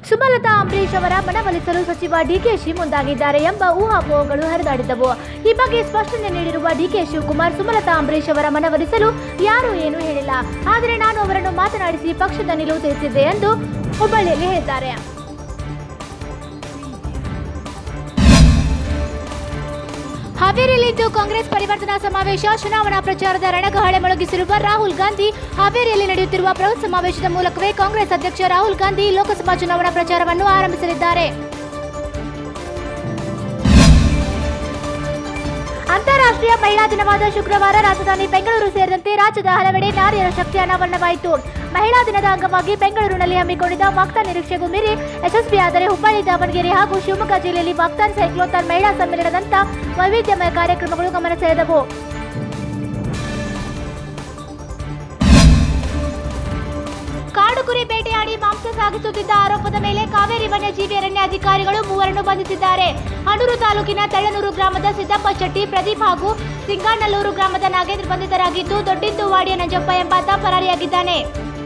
ಸುಮಲತಾ ಅಂಬರೀಶ್ ಅವರ ಮನವೊಲಿಸಲು ಸಚಿವ ಡಿಕೆಶಿ ಮುಂದಾಗಿದ್ದಾರೆ ಎಂಬ ಊಹಾಪೋಹಗಳು ಹರಿದಾಡಿದ್ದವು. ಈ ಬಗ್ಗೆ ಸ್ಪಷ್ಟನೆ ನೀಡಿರುವ ಡಿಕೆ ಶಿವಕುಮಾರ್, ಸುಮಲತಾ ಅಂಬರೀಶ್ ಅವರ ಮನವೊಲಿಸಲು ಯಾರೂ ಏನೂ ಹೇಳಿಲ್ಲ, ಆದರೆ ನಾನು ಅವರನ್ನು ಮಾತನಾಡಿಸಿ ಪಕ್ಷದ ನಿಲುವು ತಿಳಿಸಿದ್ದೆ ಎಂದು ಹುಬ್ಬಳ್ಳಿಯಲ್ಲಿ ಹೇಳಿದ್ದಾರೆ. ಹಾವೇರಿಯಲ್ಲಿಂದು ಕಾಂಗ್ರೆಸ್ ಪರಿವರ್ತನಾ ಸಮಾವೇಶ. ಚುನಾವಣಾ ಪ್ರಚಾರದ ರಣಗಹಳೆ ಮೊಳಗಿಸಿರುವ ರಾಹುಲ್ ಗಾಂಧಿ ಹಾವೇರಿಯಲ್ಲಿ ನಡೆಯುತ್ತಿರುವ ಬೃಹತ್ ಸಮಾವೇಶದ ಮೂಲಕವೇ ಕಾಂಗ್ರೆಸ್ ಅಧ್ಯಕ್ಷ ರಾಹುಲ್ ಗಾಂಧಿ ಲೋಕಸಭಾ ಚುನಾವಣಾ ಪ್ರಚಾರವನ್ನು ಆರಂಭಿಸಲಿದ್ದಾರೆ. ಅಂತಾರಾಷ್ಟ್ರೀಯ ಮಹಿಳಾ ದಿನವಾದ ಶುಕ್ರವಾರ ರಾಜಧಾನಿ ಬೆಂಗಳೂರು ಸೇರಿದಂತೆ ರಾಜ್ಯದ ಹಲವೆಡೆ ನಾರಿಯರ ಶಕ್ತಿ ಅನಾವರಣವಾಯಿತು. ಮಹಿಳಾ ದಿನದ ಅಂಗವಾಗಿ ಬೆಂಗಳೂರಿನಲ್ಲಿ ಹಮ್ಮಿಕೊಂಡಿದ್ದ ವಾಕ್ಥಾನ್ ನಿರೀಕ್ಷೆಗೂ ಮೀರಿ ಯಶಸ್ವಿಯಾದರೆ ಹುಬ್ಬಳ್ಳಿ, ದಾವಣಗೆರೆ ಹಾಗೂ ಶಿವಮೊಗ್ಗ ಜಿಲ್ಲೆಯಲ್ಲಿ ವಾಕ್ಥಾನ್, ಸೈಕ್ಲೋಥಾನ್, ಮಹಿಳಾ ಸಮ್ಮೇಳನದಂಥ ವೈವಿಧ್ಯಮಯ ಕಾರ್ಯಕ್ರಮಗಳು ಗಮನ ಸೆಳೆದವು. ಕಾಡು ಕುರಿ ಬೇಟೆಯಾಡಿ ಮಾಂಸ ಸಾಗಿಸುತ್ತಿದ್ದ ಆರೋಪದ ಮೇಲೆ ಕಾವೇರಿ ವನ್ಯಜೀವಿ ಅರಣ್ಯ ಅಧಿಕಾರಿಗಳು ಮೂವರನ್ನು ಬಂಧಿಸಿದ್ದಾರೆ. ಹನೂರು ತಾಲೂಕಿನ ತೆಳ್ಳನೂರು ಗ್ರಾಮದ ಸಿದ್ದಪ್ಪ ಶೆಟ್ಟಿ, ಪ್ರದೀಪ್ ಹಾಗೂ ಸಿಂಗಾನಲ್ಲೂರು ಗ್ರಾಮದ ನಾಗೇಂದ್ರ ಬಂಧಿತರಾಗಿದ್ದು, ದೊಡ್ಡಿಂದುವಾಡಿಯ ನಂಜಪ್ಪ ಎಂಬಾತ ಪರಾರಿಯಾಗಿದ್ದಾನೆ.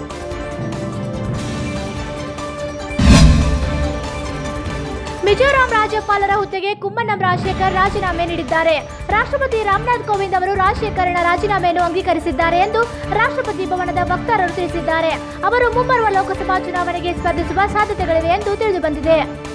ಮಿಜೋರಾಂ ರಾಜ್ಯಪಾಲರ ಹುದ್ದೆಗೆ ಕುಮ್ಮನಂ ರಾಜಶೇಖರ್ ರಾಜೀನಾಮೆ ನೀಡಿದ್ದಾರೆ. ರಾಷ್ಟ್ರಪತಿ ರಾಮನಾಥ್ ಕೋವಿಂದ್ ಅವರು ರಾಜಶೇಖರನ ರಾಜೀನಾಮೆಯನ್ನು ಅಂಗೀಕರಿಸಿದ್ದಾರೆ ಎಂದು ರಾಷ್ಟ್ರಪತಿ ಭವನದ ವಕ್ತಾರರು ತಿಳಿಸಿದ್ದಾರೆ. ಅವರು ಮುಂಬರುವ ಲೋಕಸಭಾ ಚುನಾವಣೆಗೆ ಸ್ಪರ್ಧಿಸುವ ಸಾಧ್ಯತೆಗಳಿವೆ ಎಂದು ತಿಳಿದುಬಂದಿದೆ.